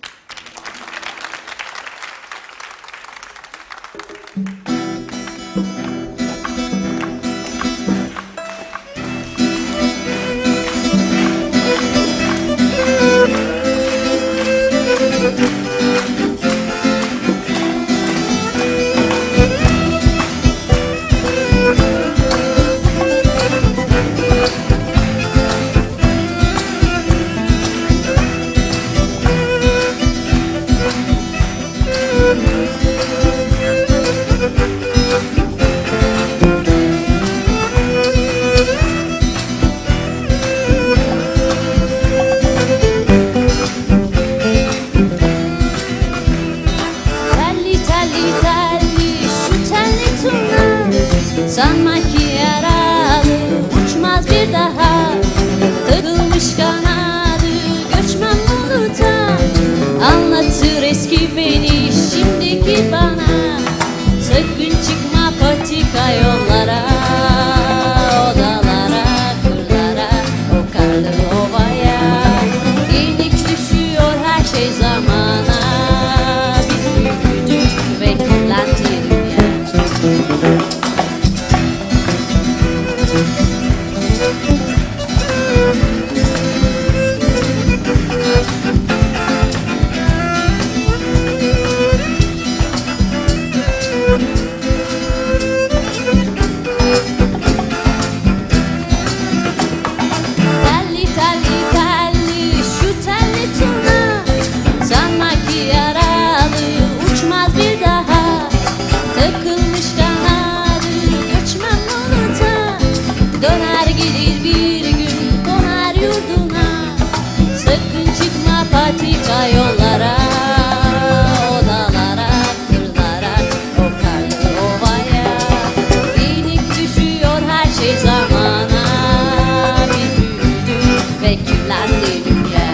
Sanma ki yaralı uçmaz bir daha. Takılmış kanadı göçmen buluta. Anlatır eski beni şimdiki bana. Sakın çıkma patika yollara, odalara, kırlara, o karlı ovaya. Yenik düşüyor her şey zamana. Biz büyüdük ve kirlendi dünya. Telli telli telli şu telli turna. Sanma ki yaralı uçmaz bir daha. Takılmış kanadı göçmen buluta. Döner gelir bir gün konar yurduna. Sakın çıkma patika yollara, odalara, kırlara, o karlı ovaya. Yenik düşüyor her şey zamana. Biz büyüdük ve kirlendi dünya.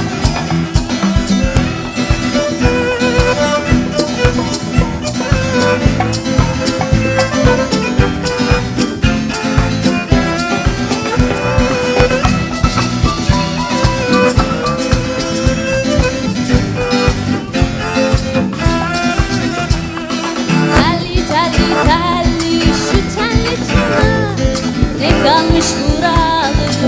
Telli telli telli şu telli turna. Ne kalmış buralı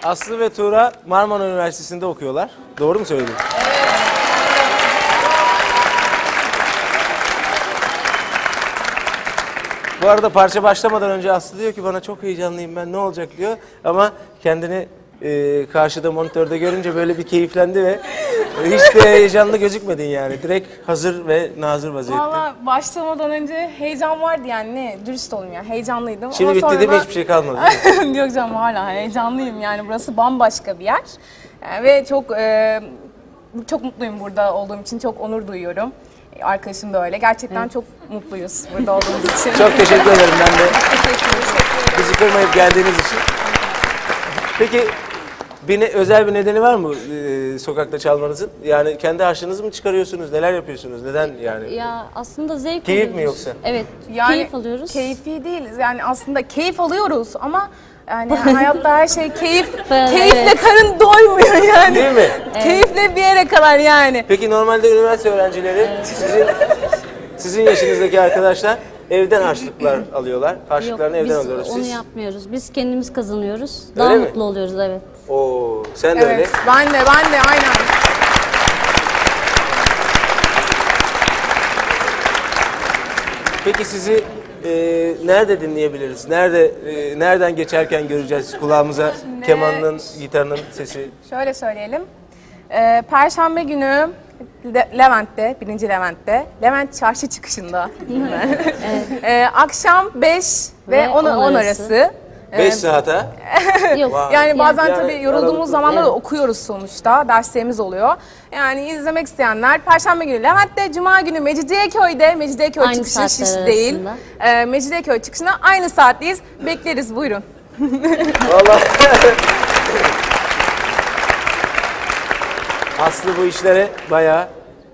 Aslı ve Tuğra Marmara Üniversitesi'nde okuyorlar. Doğru mu söyledim? Bu arada parça başlamadan önce Aslı diyor ki bana çok heyecanlıyım ben, ne olacak diyor. Ama kendini karşıda monitörde görünce böyle bir keyiflendi ve hiç de heyecanlı gözükmedin yani. Direkt hazır ve nazır vaziyette. Valla başlamadan önce heyecan vardı yani, ne dürüst olayım yani, heyecanlıydım. Şimdi ama bitti değil mi? Hiçbir şey kalmadı. Yok canım, hala heyecanlıyım yani, burası bambaşka bir yer. Ve çok mutluyum burada olduğum için, çok onur duyuyorum. Arkadaşım da öyle. Gerçekten çok mutluyuz burada olduğumuz için. Çok teşekkür ederim ben de. Bizi kırmayıp geldiğiniz için. Peki özel bir nedeni var mı sokakta çalmanızın? Yani kendi harçlığınızı mı çıkarıyorsunuz? Neler yapıyorsunuz? Neden yani? Ya aslında zevk Keyif alıyoruz. mi yoksa? Evet, Yani keyif alıyoruz. Keyfi değiliz. Yani aslında keyif alıyoruz ama yani hayatta her şey keyifle Evet. karın doymuyor yani. Değil mi? Keyifle bir yere kadar yani. Peki normalde üniversite öğrencileri sizin yaşınızdaki arkadaşlar evden harçlıklar alıyorlar. Harçlıklarını evden alıyoruz. Biz onu yapmıyoruz. Biz kendimiz kazanıyoruz. Öyle Daha mi? mutlu oluyoruz, evet. Oo, sen de öyle. Evet, ben de aynen. Peki sizi nerede dinleyebiliriz? Nereden geçerken göreceğiz kulağımıza kemanın, gitarının sesi? Şöyle söyleyelim. Perşembe günü Levent'te, 1. Levent'te, Levent çarşı çıkışında. Akşam 5 ve 10 arası. 5 saate? Yok. Wow. Yani bazen Yani tabii yorulduğumuz zamanlarda da okuyoruz sonuçta. Derslerimiz oluyor. Yani izlemek isteyenler Perşembe günü Levent'te, Cuma günü Mecidiyeköy'de, Mecidiyeköy Aynı çıkışı saatler Şiş değil. Mecidiyeköy çıkışına aynı saatteyiz. Bekleriz, buyurun. Vallahi Aslı bu işlere bayağı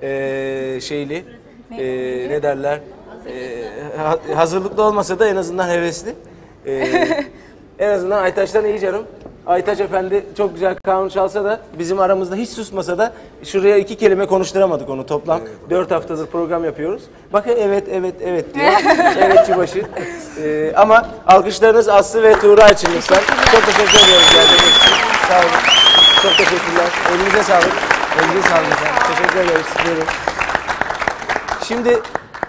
ne derler, hazırlıklı olmasa da en azından hevesli. En azından Aytaç'tan iyi canım. Aytaç Efendi çok güzel kanun çalsa da bizim aramızda hiç susmasa da şuraya 2 kelime konuşturamadık onu toplam. 4 haftadır program yapıyoruz. Bakın evet diyor. Evetçi başı. Ama alkışlarınız Aslı ve Tuğra için lütfen. Çok teşekkür ediyoruz geldiğiniz için. Sağ olun. Çok teşekkürler. Elinize sağlık. Elinize sağlık. Teşekkür ederiz. Buyurun. Şimdi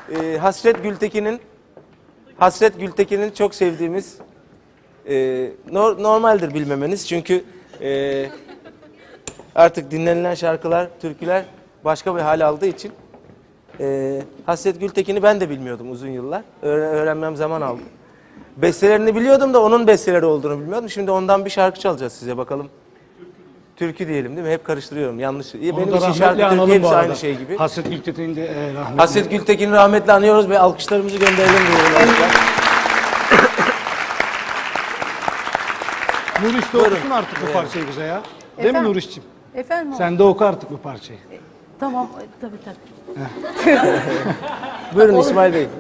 Hasret Gültekin'in çok sevdiğimiz, normaldir bilmemeniz çünkü artık dinlenilen şarkılar, türküler başka bir hal aldığı için Hasret Gültekin'i ben de bilmiyordum uzun yıllar. Öğrenmem zaman aldı. Bestelerini biliyordum da onun besteleri olduğunu bilmiyordum. Şimdi ondan bir şarkı çalacağız size bakalım. Türkü diyelim değil mi? Hep karıştırıyorum. Yanlış. Benim için şarkı, türkü hepsi aynı şey gibi. Hasret Gültekin'i de rahmetli. Hasret Gültekin'i rahmetle anıyoruz ve alkışlarımızı gönderelim diyorum. Nuriş de okusun artık bu parçayı bize ya. Değil mi Nuriş'ciğim? Efendim? Sen de oku artık bu parçayı. Tamam, tabii. Buyurun İsmail Bey.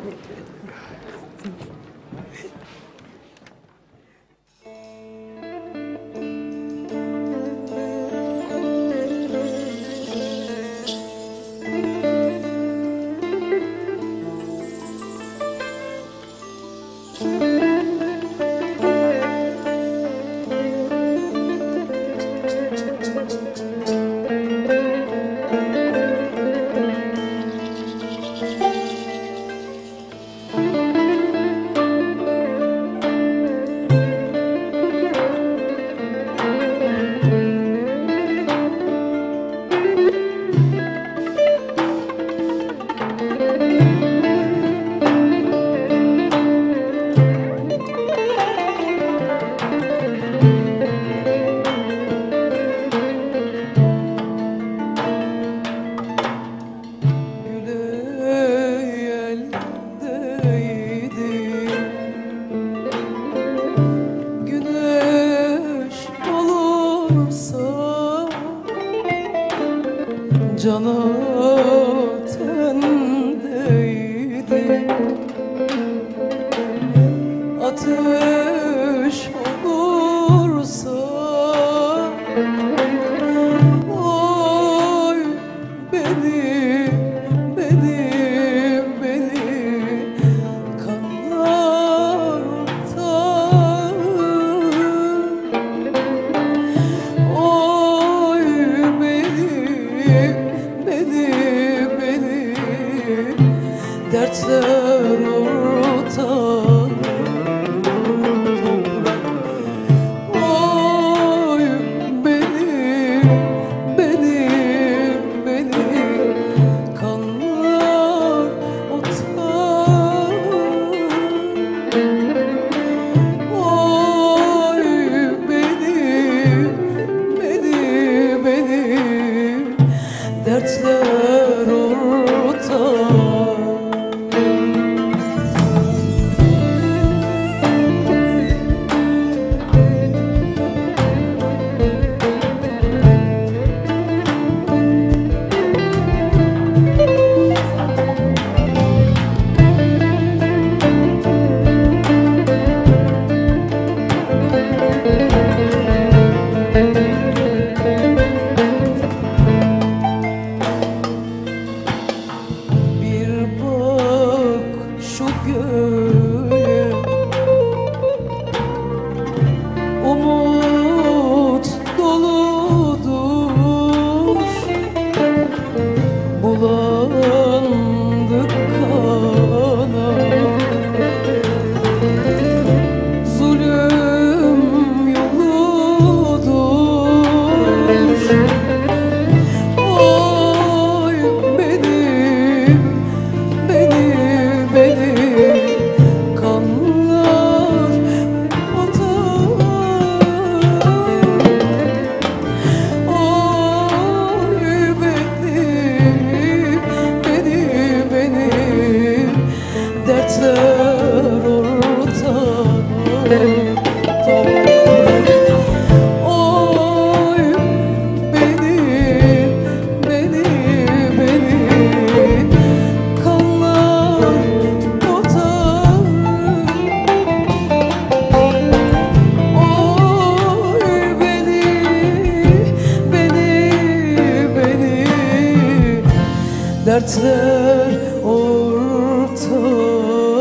dertler ortak.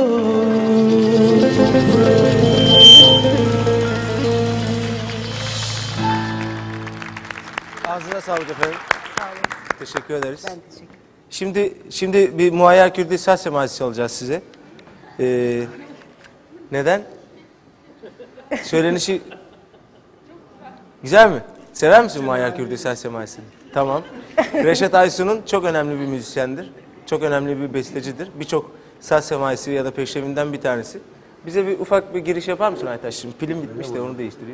Ağzına sağlık efendim. Sağ olun. Teşekkür ederiz. Ben teşekkür ederim. Şimdi bir Muayyer Kürdi saz semalisi çalacağız size. Neden? Söylenişi güzel mi? Sever misin Muayyer Kürdi saz semalisini? Tamam. Reşat Aysun'un çok önemli bir müzisyendir. Çok önemli bir bestecidir. Birçok saz semalisi ya da peşrevinden bir tanesi. Bize bir ufak bir giriş yapar mısın Aytaç? Şimdi pilim bitmiş de onu değiştireyim.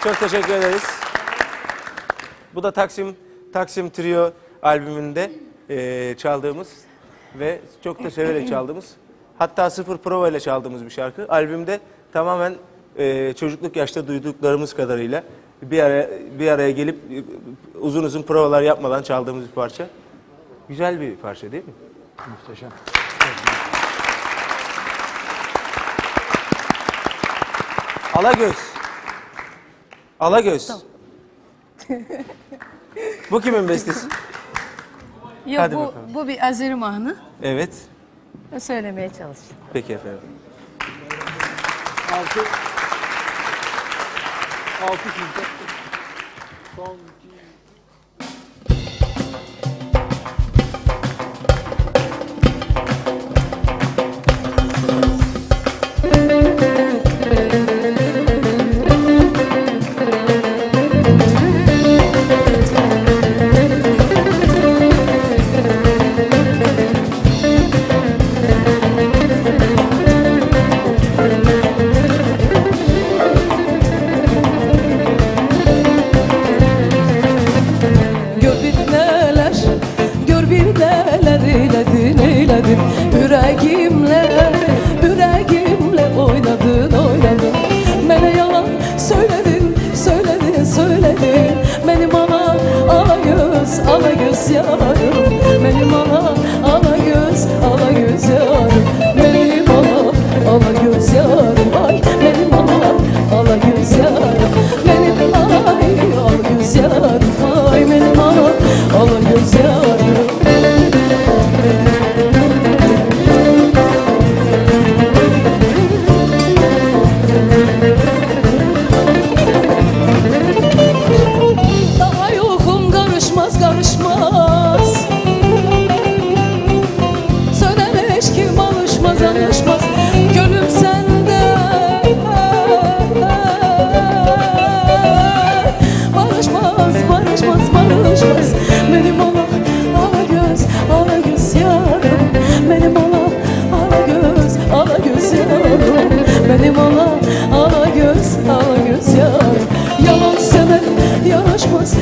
Çok teşekkür ederiz. Bu da Taksim Trio albümünde çaldığımız ve çok da severek çaldığımız, hatta sıfır prova ile çaldığımız bir şarkı. Albümde tamamen çocukluk yaşta duyduklarımız kadarıyla bir araya gelip uzun uzun provalar yapmadan çaldığımız bir parça. Güzel bir parça değil mi? Muhteşem. Alagöz. Alagöz. Bu kimin bestesi? Yok, Hadi bakalım. bu bir Azeri mahnı. Evet. Söylemeye çalıştım. Peki efendim. 6 çizgi. Son yüreğimle oynadın. Bana yalan söyledin, benim ana alagöz yarım. Benim ana alagöz yarım. Benim ana alagöz yarım. Ay benim ana alagöz yarım. Benim ana alagöz yarım. Ay benim ana alagöz yarım. Gönlüm sende barışmaz. Benim ana alagöz yarım. Benim ana alagöz yarım. Benim ana alagöz yarım. Yalan sever yaraşmaz.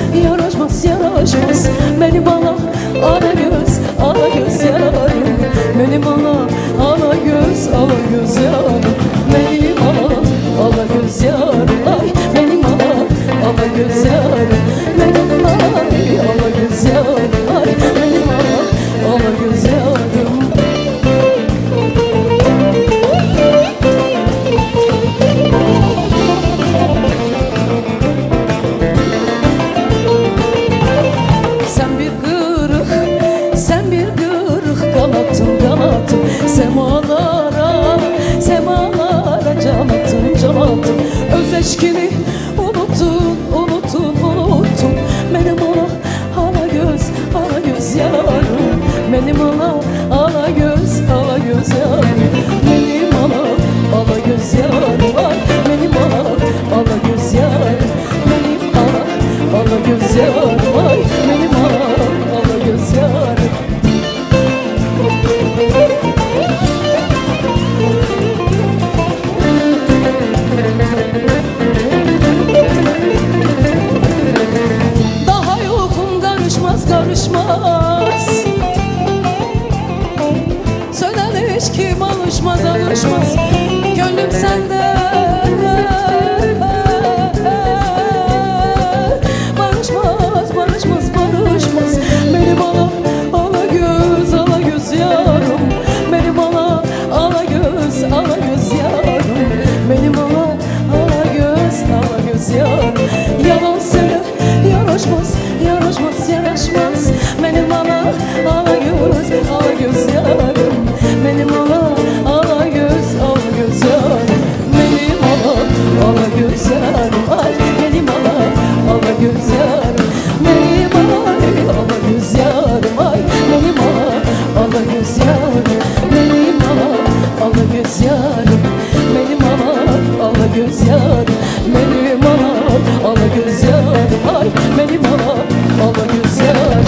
Benim ana alagöz yarım. Benim ana alagöz yarım. Benim ana alagöz yarım. Ay benim ana alagöz yarım. Benim ana alagöz yarım. Ay benim ana alagöz yarım. Sen bir kırık kanatın semalara can attın. Öz eşkini unuttun. Benim ana alagöz yarım. Benim ana alagöz yarım. Benim ana alagöz yarım. Ay benim ana alagöz yarım. Benim ana alagöz yarım. Ay benim ana alagöz yarım. Daha yokum karışmaz. Sönen hiç kim alışmaz. Gönlüm sende barışmaz. Benim ana alagöz yarım. Benim ana alagöz yarım. Benim ana alagöz yarım. Yalan sever yaraşmaz. Benim ana alagöz yarım. Benim ana alagöz yarım. Benim ana alagöz yarım. Ay benim ana alagöz yarım. Benim ana alagöz yarım. Ay benim ana alagöz yarım. Benim ana alagöz yarım. Benim ana alagöz yarım. Benim ana alagöz yarım. Ay benim ana alagöz yarım.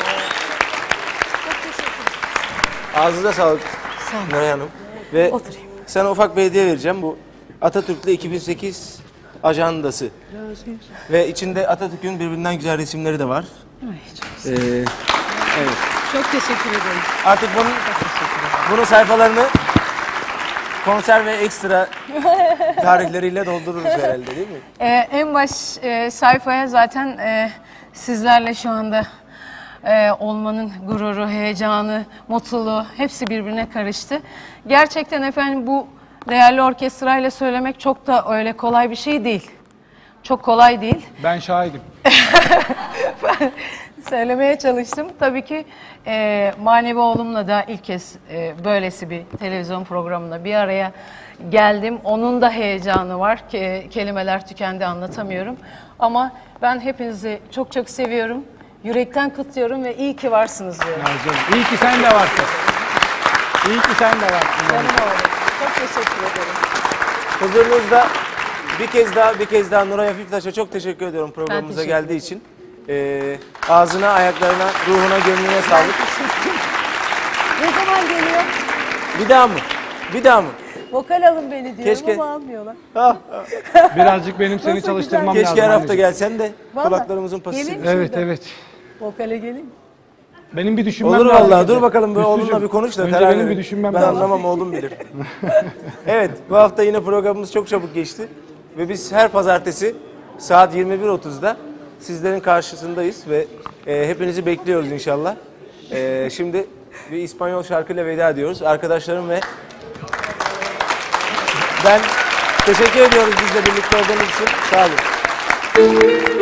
Ağzınıza sağlık Nuray Hanım. Ve Oturayım. sana ufak bir hediye vereceğim. Bu Atatürk'le 2008 ajandası. Ve içinde Atatürk'ün birbirinden güzel resimleri de var. Evet. Çok teşekkür ederim. Artık bunun sayfalarını konser ve ekstra tarihleriyle doldururuz herhalde, değil mi? En baş sayfaya zaten sizlerle şu anda olmanın gururu, heyecanı, mutluluğu hepsi birbirine karıştı. Gerçekten efendim bu değerli orkestrayla söylemek çok da öyle kolay bir şey değil. Çok kolay değil. Ben şahidim. Söylemeye çalıştım. Tabii ki manevi oğlumla da ilk kez böylesi bir televizyon programına bir araya geldim. Onun da heyecanı var. Kelimeler tükendi, anlatamıyorum. Ama ben hepinizi çok çok seviyorum. Yürekten kutluyorum ve iyi ki varsınız diyorum. İyi ki sen de varsın. İyi ki sen de varsın. Canım oğlum. Çok teşekkür ederim. Huzurunuzda bir kez daha Nuray Hafiftaş'a çok teşekkür ediyorum programımıza geldiği için. Ağzına, ayaklarına, ruhuna, gönlüne sağlık. Ne zaman geliyor? Bir daha mı? Bir daha mı? Vokal alın beni diyorum Keşke. ama almıyorlar. Birazcık benim seni Nasıl çalıştırmam güzel. lazım. Keşke her hafta anneciğim. gelsen de Vallahi. kulaklarımızın pasını. Geleyim Evet, şimdi. evet. Vokale geleyim. Benim bir düşünmem Olur lazım. vallahi. Dur bakalım bir oğlunla Hüsnücüğüm, bir konuş da önce karar benim verin. bir düşünmem Ben lazım. anlamam, oğlum bilir. Evet, bu hafta yine programımız çok çabuk geçti. Ve biz her pazartesi saat 21.30'da sizlerin karşısındayız ve hepinizi bekliyoruz inşallah. Şimdi bir İspanyol şarkıyla veda ediyoruz. Arkadaşlarım ve ben teşekkür ediyoruz bizle birlikte olduğunuz için. Sağ olun.